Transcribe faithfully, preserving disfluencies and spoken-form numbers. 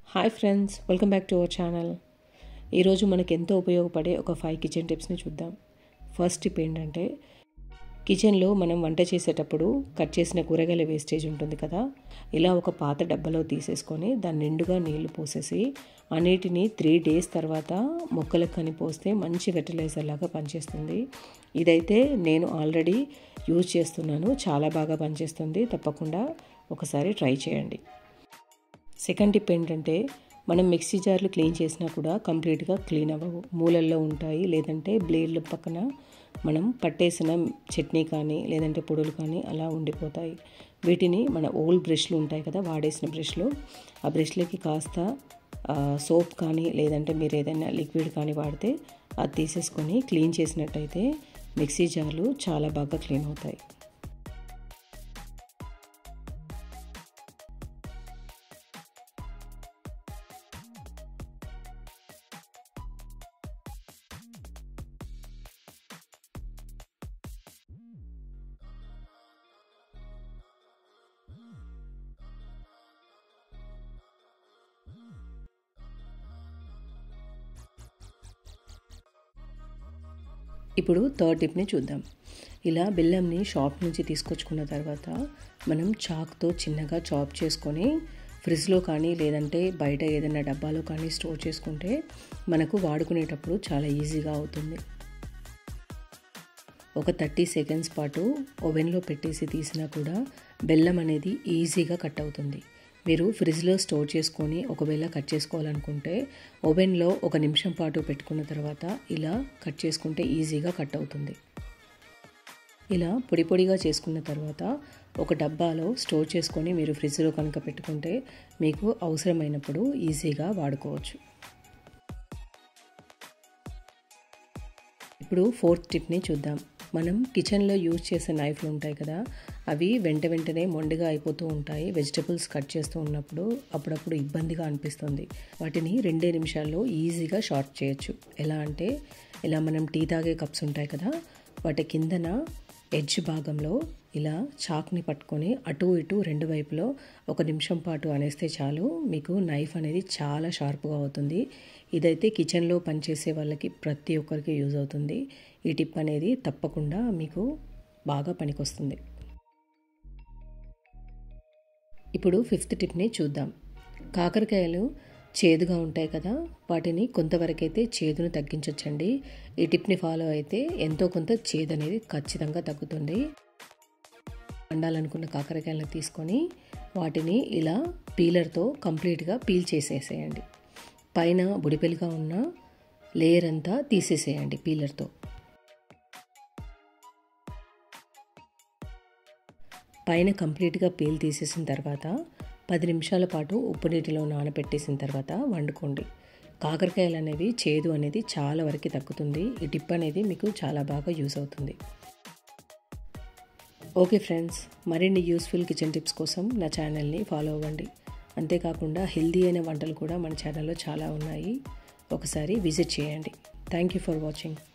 Hi friends, welcome back to our channel. ఈరోజు మనకు ఎంతో ఉపయోగపడే ఒక ఫైవ్ కిచెన్ టిప్స్ని చూద్దాం. ఫస్ట్ టిప్ ఏంటంటే, కిచెన్లో మనం వంట చేసేటప్పుడు కట్ చేసిన కూరగాయల వేస్టేజ్ ఉంటుంది కదా, ఇలా ఒక పాత డబ్బాలో తీసేసుకొని దాన్ని నిండుగా నీళ్లు పోసేసి ఆ నీటిని త్రీ డేస్ తర్వాత మొక్కలకు కానీ పోస్తే మంచి ఫెర్టిలైజర్ లాగా పనిచేస్తుంది. ఇదైతే నేను ఆల్రెడీ యూజ్ చేస్తున్నాను, చాలా బాగా పనిచేస్తుంది. తప్పకుండా ఒకసారి ట్రై చేయండి. సెకండ్ టిప్ ఏంటంటే, మనం మిక్సీ జార్లు క్లీన్ చేసినా కూడా కంప్లీట్గా క్లీన్ అవ్వవు, మూలల్లో ఉంటాయి. లేదంటే బ్లేడ్ల పక్కన మనం పట్టేసిన చట్నీ కానీ లేదంటే పొడులు కానీ అలా ఉండిపోతాయి. వీటిని మన ఓల్డ్ బ్రష్లు ఉంటాయి కదా, వాడేసిన బ్రష్లు, ఆ బ్రష్లకి కాస్త సోప్ కానీ లేదంటే మీరు ఏదైనా లిక్విడ్ కానీ వాడితే అది తీసేసుకొని క్లీన్ చేసినట్టయితే మిక్సీ జార్లు చాలా బాగా క్లీన్ అవుతాయి. ఇప్పుడు థర్డ్ టిప్ని చూద్దాం. ఇలా బెల్లంని షాప్ నుంచి తీసుకొచ్చుకున్న తర్వాత మనం చాక్తో చిన్నగా చాప్ చేసుకొని ఫ్రిడ్జ్లో కానీ లేదంటే బయట ఏదైనా డబ్బాలో కానీ స్టోర్ చేసుకుంటే మనకు వాడుకునేటప్పుడు చాలా ఈజీగా అవుతుంది. ఒక థర్టీ సెకండ్స్ పాటు ఓవెన్లో పెట్టేసి తీసినా కూడా బెల్లం అనేది ఈజీగా కట్ అవుతుంది. మీరు ఫ్రిడ్జ్లో స్టోర్ చేసుకొని ఒకవేళ కట్ చేసుకోవాలనుకుంటే ఓవెన్లో ఒక నిమిషం పాటు పెట్టుకున్న తర్వాత ఇలా కట్ చేసుకుంటే ఈజీగా కట్ అవుతుంది. ఇలా పొడి పొడిగా చేసుకున్న తర్వాత ఒక డబ్బాలో స్టోర్ చేసుకొని మీరు ఫ్రిడ్జ్లో కనుక పెట్టుకుంటే మీకు అవసరమైనప్పుడు ఈజీగా వాడుకోవచ్చు. ఇప్పుడు ఫోర్త్ టిప్ని చూద్దాం. మనం కిచెన్లో యూజ్ చేసే నైఫ్లు ఉంటాయి కదా, అవి వెంట వెంటనే మొండిగా అయిపోతూ ఉంటాయి. వెజిటబుల్స్ కట్ చేస్తూ ఉన్నప్పుడు అప్పుడప్పుడు ఇబ్బందిగా అనిపిస్తుంది. వాటిని రెండే నిమిషాల్లో ఈజీగా షార్ప్ చేయొచ్చు. ఎలా అంటే, ఇలా మనం టీ తాగే కప్స్ ఉంటాయి కదా, వాటి కిందన ఎడ్జ్ భాగంలో ఇలా చాక్ని పట్టుకొని అటు ఇటు రెండు వైపులో ఒక నిమిషం పాటు అనేస్తే చాలు, మీకు నైఫ్ అనేది చాలా షార్ప్గా అవుతుంది. ఇదైతే కిచెన్లో పనిచేసే వాళ్ళకి ప్రతి ఒక్కరికి యూజ్ అవుతుంది. ఈ టిప్ అనేది తప్పకుండా మీకు బాగా పనికొస్తుంది. ఇప్పుడు ఫిఫ్త్ టిప్ని చూద్దాం. కాకరకాయలు చేదుగా ఉంటాయి కదా, వాటిని కొంతవరకైతే చేదును తగ్గించవచ్చండి. ఈ టిప్ని ఫాలో అయితే ఎంతో కొంత చేదు అనేది ఖచ్చితంగా తగ్గుతుంది. వండాలనుకున్న కాకరకాయలను తీసుకొని వాటిని ఇలా పీలర్తో కంప్లీట్గా పీల్ చేసేసేయండి. పైన బుడిపెలుగా ఉన్న లేయర్ అంతా తీసేసేయండి పీలర్తో. పైన కంప్లీట్గా పీల్ తీసేసిన తర్వాత పది నిమిషాల పాటు ఉప్పు నీటిలో నానబెట్టేసిన తర్వాత వండుకోండి. కాకరకాయలు అనేవి చేదు అనేది చాలా వరకు తగ్గుతుంది. ఈ టిప్ అనేది మీకు చాలా బాగా యూజ్ అవుతుంది. ఓకే ఫ్రెండ్స్, మరిన్ని యూస్ఫుల్ కిచెన్ టిప్స్ కోసం నా ఛానల్ని ఫాలో అవ్వండి. అంతేకాకుండా హెల్దీ అయిన వంటలు కూడా మన ఛానల్లో చాలా ఉన్నాయి, ఒకసారి విజిట్ చేయండి. Thank you for watching.